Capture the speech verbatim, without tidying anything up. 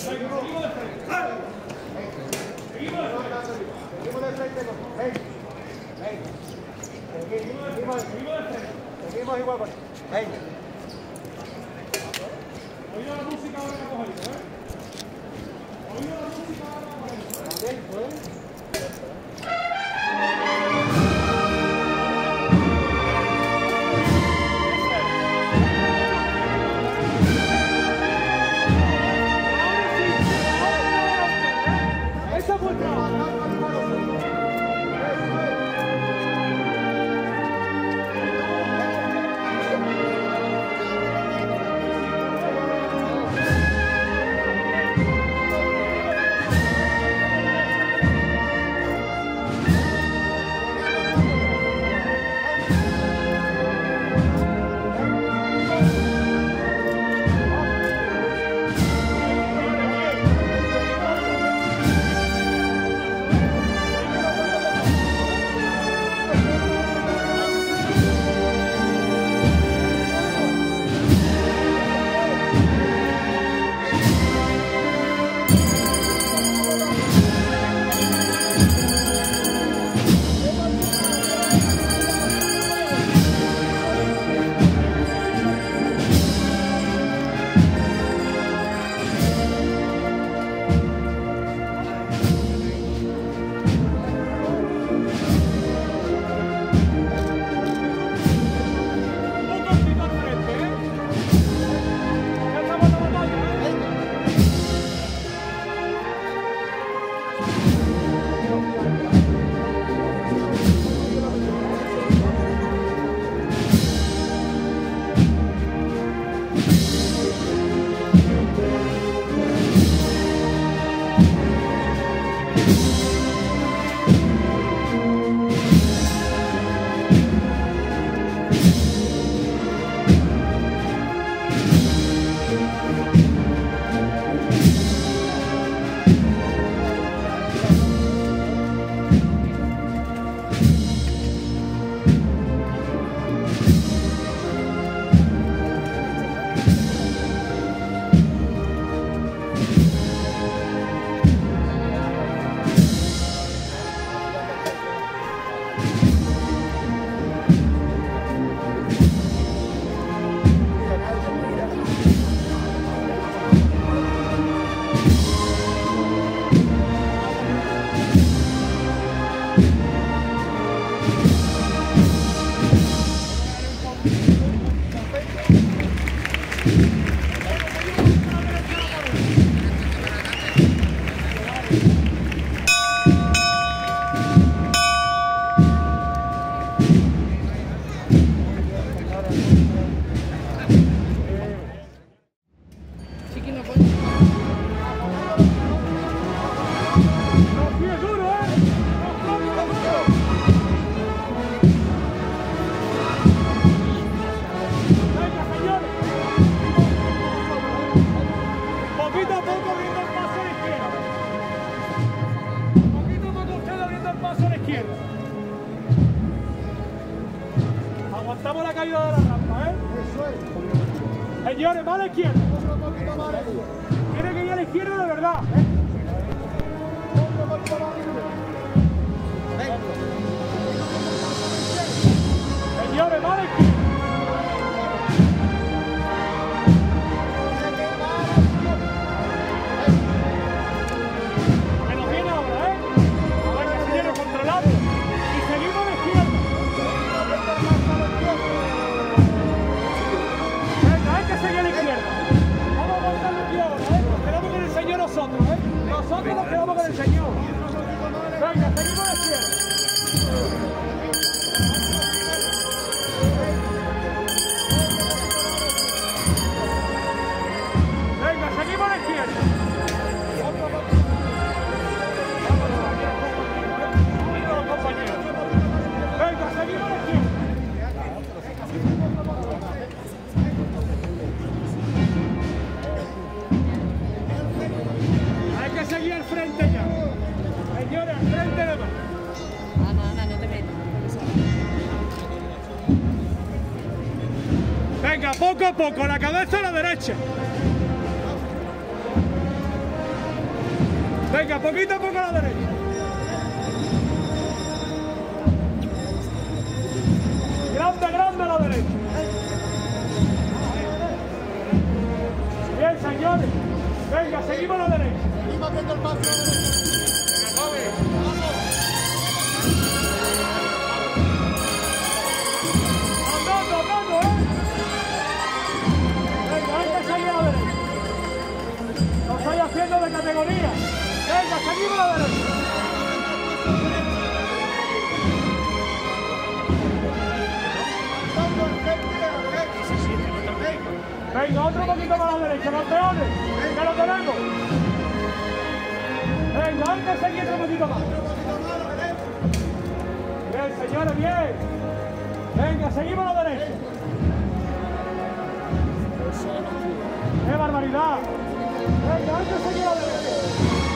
Seguimos igual con hey. Oído la música ahora que ha cogido, ¿eh? Oído la música ahora que ha cogido. pues. Aguantamos la caída de la rampa, ¿eh? Señores, va a la izquierda. Tiene que ir a la izquierda de verdad, ¿eh? Señores, va a la izquierda. Que nos viene ahora, ¿eh? Venga, señores, controlado. Y seguimos a la izquierda. Venga, hay que seguir a la izquierda. Vamos a aguantarlo aquí ahora, ¿eh? Nos quedamos con el Señor nosotros, ¿eh? Nosotros nos quedamos con el Señor. Venga, seguimos a la izquierda. Venga, seguimos a la izquierda. Venga, seguimos a la izquierda. Hay que seguir al frente ya. Señores, al frente de más. Ana, Ana, no te metas. Venga, poco a poco, la cabeza a la derecha. Venga, poquito a poco a la derecha. Grande, grande a la derecha. Bien, señores. Venga, seguimos a la derecha. Seguimos viendo el paso a la derecha. Andando, andando, ¿eh? Venga, hay que seguir a la derecha. Lo estoy haciendo de categoría. Venga, seguimos a la derecha. Venga, otro poquito más a la derecha, campeones. Que lo tenemos. Venga, hay que seguir otro poquito más. Bien, señores, bien. Venga, seguimos a la derecha. ¡Qué barbaridad! Venga, hay que seguir a la derecha.